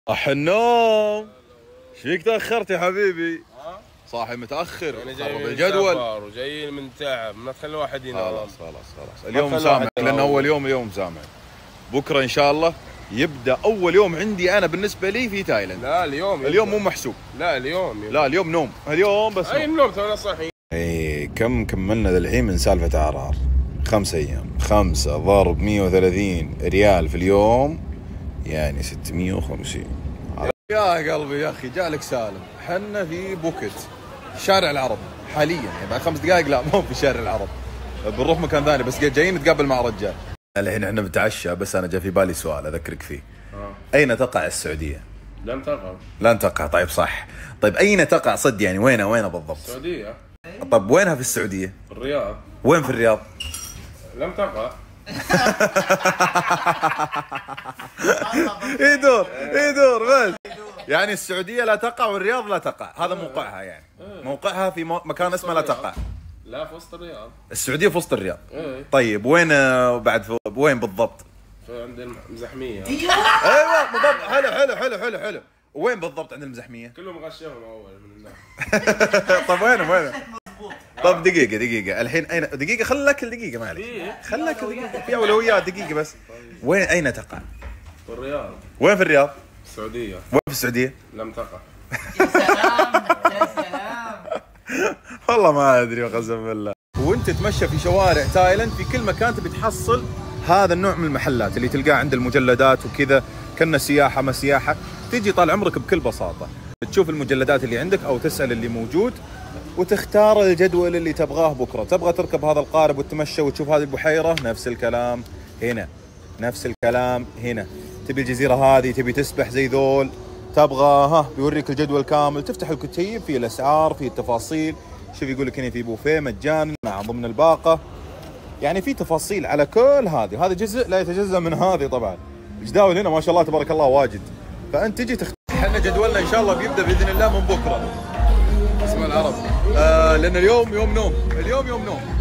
النوم. ايش فيك تاخرت يا حبيبي؟ صاحي متاخر. يعني خرب الجدول وجايين من تعب، ما تخلي واحد ينام. خلاص اليوم مسامح لانه اول يوم. اليوم مسامح. بكره ان شاء الله يبدا اول يوم عندي انا بالنسبه لي في تايلاند. لا اليوم مو محسوب. لا اليوم لا اليوم نوم. اليوم بس اي نوم تونا صاحيين. اي كم كملنا للحين من سالفه عرعر؟ 5 ايام. 5 ضرب 130 ريال في اليوم يعني 650. يا قلبي يا اخي جالك سالم. حنا في بوكت شارع العرب حاليا، يعني بعد 5 دقائق لا مو في شارع العرب، بنروح مكان ثاني بس جايين نتقابل مع رجال. الحين احنا بنتعشى بس انا جا في بالي سؤال اذكرك فيه. اين تقع السعوديه؟ لن تقع. طيب صح. طيب اين تقع صد يعني وينها بالضبط؟ السعوديه. طب وينها في السعوديه؟ في الرياض. وين في الرياض؟ لم تقع. يدور بس. يعني السعوديه لا تقع والرياض لا تقع، هذا موقعها يعني. موقعها في مكان اسمه لا تقع. لا في وسط الرياض. السعوديه في وسط الرياض. طيب وين بعد وين بالضبط؟ عند المزحميه. ايوه بالضبط. حلو. وين بالضبط عند المزحميه؟ كلهم غشهم اول من الناس. طب وين؟ طب دقيقة الحين اين دقيقة خلك دقيقة معلش. خلك دقيقة في اولويات دقيقة بس. وين اين تقع؟ في الرياض. وين في الرياض؟ السعودية. وين في السعودية؟ لم تقع. يا سلام. والله ما ادري قسم بالله. وانت تمشى في شوارع تايلاند في كل مكان تبي تحصل هذا النوع من المحلات اللي تلقاه عند المجلدات وكذا، كنا سياحة ما سياحة. تجي طال عمرك بكل بساطة تشوف المجلدات اللي عندك او تسأل اللي موجود وتختار الجدول اللي تبغاه بكرة. تبغى تركب هذا القارب وتمشى وتشوف هذه البحيرة، نفس الكلام هنا. تبي الجزيرة هذه، تبي تسبح زي ذول، تبغى بيوريك الجدول كامل. تفتح الكتيب فيه الأسعار فيه التفاصيل. شوف يقول لك هنا في بوفيه مجانا مع ضمن الباقة، يعني في تفاصيل على كل هذه. هذا جزء لا يتجزأ من هذه. طبعا الجداول هنا ما شاء الله تبارك الله واجد. فأنت تجي احنا جدولنا إن شاء الله بيبدأ بإذن الله من بكرة اسمه العرب. لأن اليوم يوم نوم.